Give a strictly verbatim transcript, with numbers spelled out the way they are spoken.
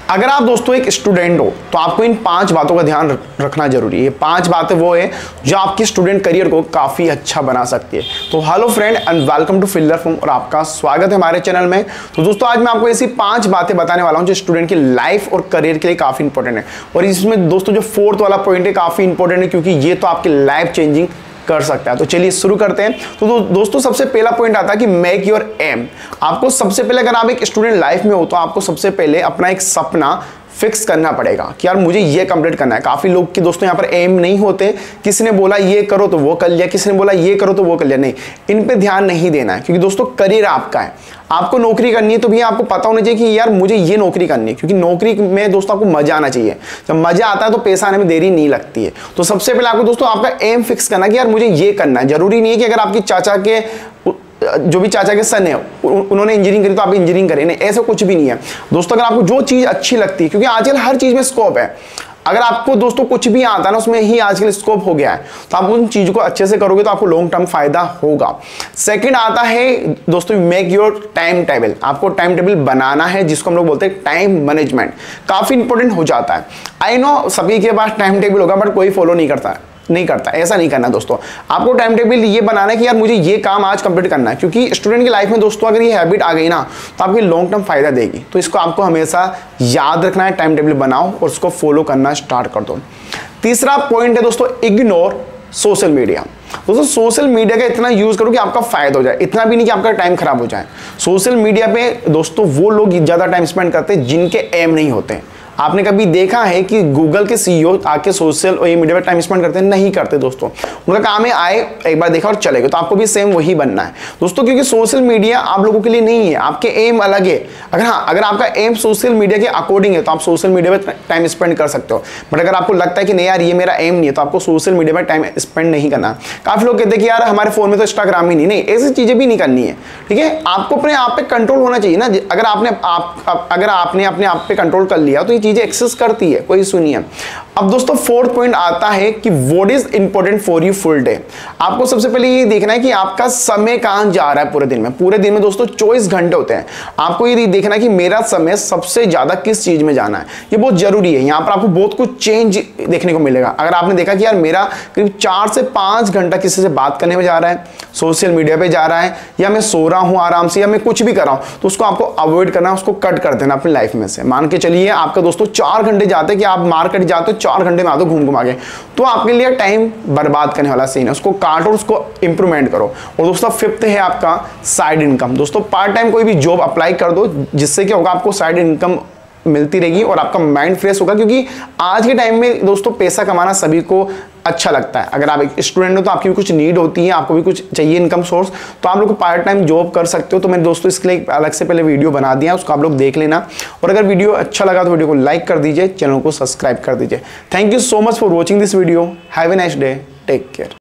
अगर आप दोस्तों एक स्टूडेंट हो तो आपको इन पांच बातों का ध्यान रखना जरूरी है। पांच बातें वो है जो आपके स्टूडेंट करियर को काफी अच्छा बना सकती है। तो hello friend and welcome to fielder form और आपका स्वागत है हमारे चैनल में। तो दोस्तों आज मैं आपको ऐसी पांच बातें बताने वाला हूं जो स्टूडेंट की लाइफ और करियर के लिए काफी इंपॉर्टेंट है। और इसमें दोस्तों जो फोर्थ वाला पॉइंट है काफी इंपॉर्टेंट है क्योंकि ये तो आपकी लाइफ चेंजिंग कर सकता है। तो चलिए शुरू करते हैं। तो दो, दोस्तों सबसे पहला पॉइंट आता है कि मेक योर एम। आपको सबसे पहले अगर आप एक स्टूडेंट लाइफ में हो तो आपको सबसे पहले अपना एक सपना फिक्स करना पड़ेगा कि यार मुझे ये कंप्लीट करना है। काफी लोग की दोस्तों यहाँ पर एम नहीं होते, किसी ने बोला ये करो तो वो कर लिया, किसी ने बोला ये करो तो वो कर लिया। नहीं, इन पे ध्यान नहीं देना है क्योंकि दोस्तों करियर आपका है। आपको नौकरी करनी है तो भी आपको पता होना चाहिए कि यार मुझे ये नौकरी करनी है, क्योंकि नौकरी में दोस्तों आपको मजा आना चाहिए। जब मजा आता है तो पैसा आने में देरी नहीं लगती है। तो सबसे पहले आपको दोस्तों आपका एम फिक्स करना कि यार मुझे ये करना है। जरूरी नहीं है कि अगर आपकी चाचा के जो भी चाचा के सन है उन्होंने इंजीनियरिंग करी तो आप इंजीनियरिंग करें, नहीं ऐसा कुछ भी नहीं है दोस्तों। अगर आपको जो चीज अच्छी लगती है, क्योंकि आजकल हर चीज में स्कोप है, अगर आपको दोस्तों कुछ भी आता है ना उसमें ही आजकल स्कोप हो गया है, तो आप उन चीजों को अच्छे से करोगे तो आपको लॉन्ग टर्म फायदा होगा। सेकंड आता है दोस्तों मेक योर टाइम टेबल। आपको टाइम टेबल बनाना है जिसको हम लोग बोलते हैं टाइम मैनेजमेंट। काफी इंपॉर्टेंट हो जाता है। आई नो सभी के पास टाइम टेबल होगा बट कोई फॉलो नहीं करता है नहीं करता ऐसा नहीं करना दोस्तों। आपको टाइम टेबल ये बनाना है कि यार मुझे ये काम आज कंप्लीट करना है, क्योंकि स्टूडेंट की लाइफ में दोस्तों अगर ये हैबिट आ गई ना तो आपकी लॉन्ग टर्म फायदा देगी। तो इसको आपको हमेशा याद रखना है, टाइम टेबल बनाओ और उसको फॉलो करना स्टार्ट कर दो। तीसरा पॉइंट है दोस्तों इग्नोर सोशल मीडिया। दोस्तों सोशल मीडिया का इतना यूज करो कि आपका फायदा हो जाए, इतना भी नहीं कि आपका टाइम खराब हो जाए। सोशल मीडिया पे दोस्तों वो लोग ज्यादा टाइम स्पेंड करते हैं जिनके एम नहीं होते। आपने कभी देखा है कि गूगल के सीईओ आके सोशल और ये मीडिया पे टाइम स्पेंड करते हैं? नहीं करते दोस्तों। उनका काम है आए एक बार देखा और चले गए। तो आपको भी सेम वही बनना है दोस्तों, क्योंकि सोशल मीडिया आप लोगों के लिए नहीं है, आपके एम अलग है। अगर हाँ अगर आपका एम सोशल मीडिया के अकॉर्डिंग है तो आप सोशल मीडिया पे टाइम स्पेंड कर सकते हो। बट अगर आपको लगता है कि नहीं यार ये मेरा एम नहीं है तो आपको सोशल मीडिया पर टाइम स्पेंड नहीं करना। काफी लोग कहते हैं कि यार हमारे फोन में तो इंस्टाग्राम ही नहीं, नहीं ऐसी चीजें भी नहीं करनी है। ठीक है, आपको अपने आप पे कंट्रोल होना चाहिए ना। अगर आपने आप अगर आपने अपने आप पे कंट्रोल कर लिया तो ये चीजें एक्सेस करती है, कोई सुनिए। अब दोस्तों फोर्थ पॉइंट आता है कि what is important for you full day. आपको सबसे पहले ये देखना है कि आपका समय कहां जा रहा है पूरे दिन में। पूरे दिन में दोस्तों चौबीस घंटे होते हैं। आपको ये देखना है कि मेरा समय सबसे ज्यादा किस चीज में जाना है, ये बहुत जरूरी है। यहां पर आपको बहुत कुछ चेंज देखने को मिलेगा। अगर आपने देखा कि यार मेरा करीब चार से पांच घंटा किसी से बात करने में जा रहा है, सोशल मीडिया पे जा रहा है, या मैं सो रहा हूं आराम से, या मैं कुछ भी कर रहा हूं, तो उसको आपको अवॉइड करना, उसको कट कर देना अपनी लाइफ में से। मान के चलिए आपका दोस्तों चार घंटे जाते हैं कि आप मार्केट जाते हो, चार घंटे में आते हो घूम घुमा के, तो आपके लिए टाइम बर्बाद करने वाला सीन है। उसको काटो, उसको इंप्रूवमेंट करो। और दोस्तों फिफ्थ है आपका साइड इनकम। दोस्तों पार्ट टाइम कोई भी जॉब अप्लाई कर दो, जिससे क्या होगा आपको साइड इनकम मिलती रहेगी और आपका माइंड फ्रेश होगा। क्योंकि आज के टाइम में दोस्तों पैसा कमाना सभी को अच्छा लगता है। अगर आप एक स्टूडेंट हो तो आपकी भी कुछ नीड होती है, आपको भी कुछ चाहिए इनकम सोर्स, तो आप लोग पार्ट टाइम जॉब कर सकते हो। तो मैंने दोस्तों इसके लिए अलग से पहले वीडियो बना दिया, उसको आप लोग देख लेना। और अगर वीडियो अच्छा लगा तो वीडियो को लाइक कर दीजिए, चैनल को सब्सक्राइब कर दीजिए। Thank you so much for watching this video. Have a nice day, take care.